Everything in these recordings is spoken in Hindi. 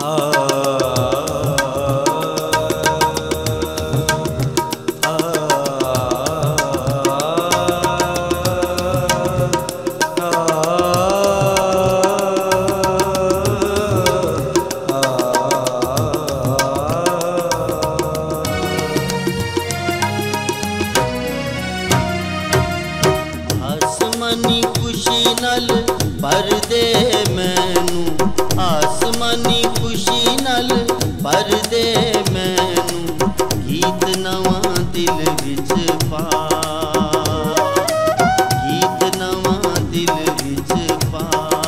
आसमानी खुशी नल भर दे मैनू, आसमानी खुशी नल भर दे मैनू, गीत नवां दिल विच पा, गीत नवां दिल विच पा।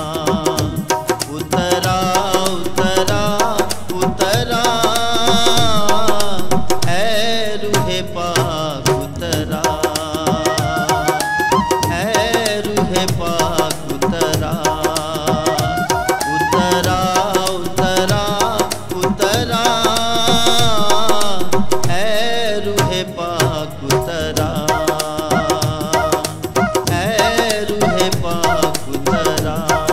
उतरा उतरा उतरा ऐ रूहे पाक उतरा, पाक उतरा, उतरा उतरा उतरा ऐ रूहे पाक उतरा, ऐ रूहे पाक उतरा।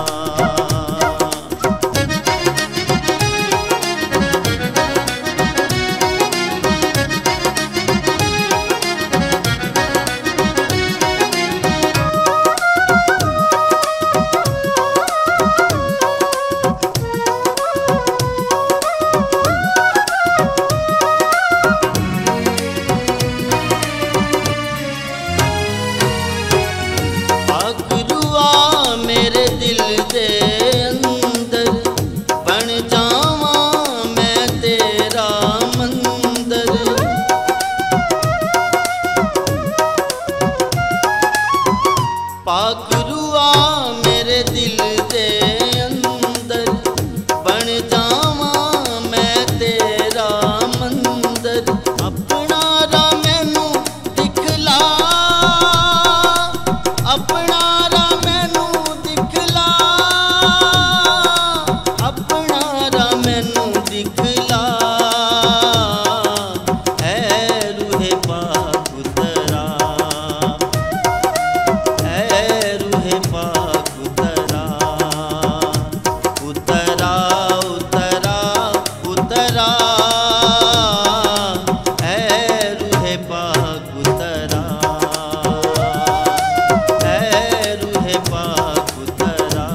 मेरे दिल दे अंदर बन जावा मैं तेरा मंदिर, पाक रुआ मेरे दिल दे अंदर बन जावा मैं तेरा मंदिर। अपना रा मैनू दिखला, अपना रा मैनू दिखला, अपना रा मैनू दिखला ऐ रूहे पाक उतरा, ऐ रूहे पाक उतरा, उतरा उतरा उतरा ऐ रूहे पाक उतरा, ऐ रूहे पाक उतरा।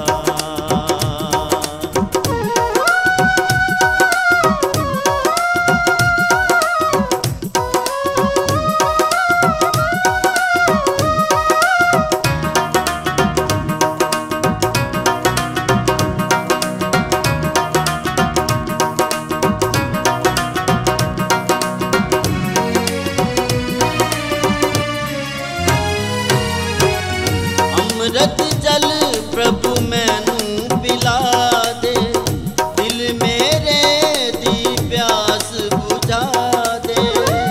अमृत जल प्रभु मैनू पिला दे, दिल मेरे दी प्यास बुझा दे।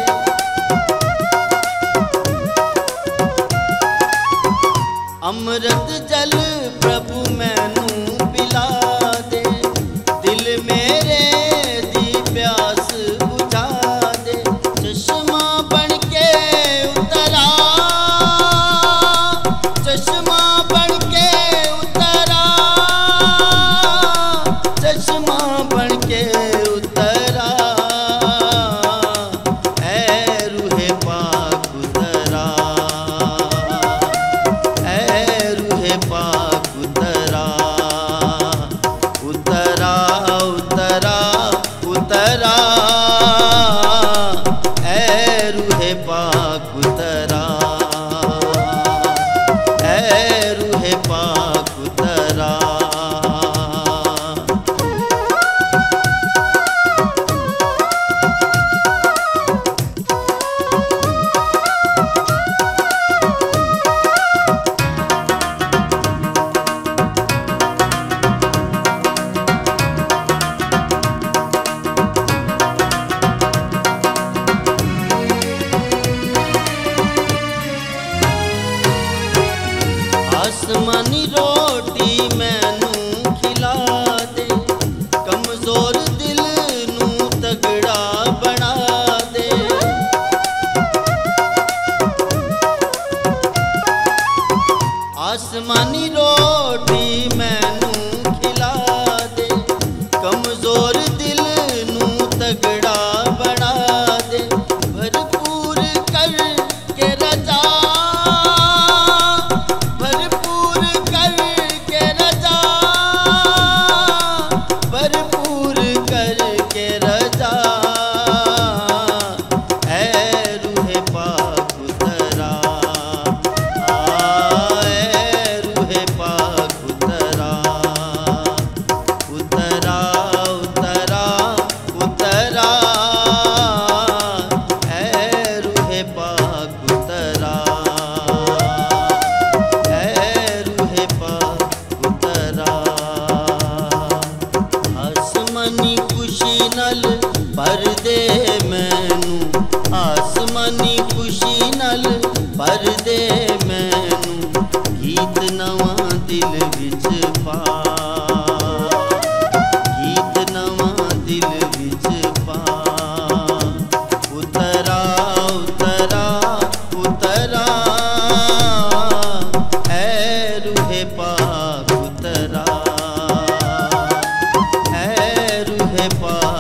अमृत जल प्रभु मैनू पिला दे, दिल मेरे दी प्यास बुझा दे। चश्मा बन के उतरा, चश्मा बन के उतरा, चश्मा बन के उतरा ऐ रूहे पाक उतरा, ऐ रूहे पाक उतरा, उतरा उतरा उतरा ऐ रूहे पाक उतरा, ऐ रूहे पाक उतरा। पर दे मैनू आसमानी खुशी नल, पर दे मैनू गीत नवा दिल विच पा, गीत नवा दिल विच पा। उतरा उतरा उतरा ऐ रूहे पाक, उतरा ऐ रूहे पाक।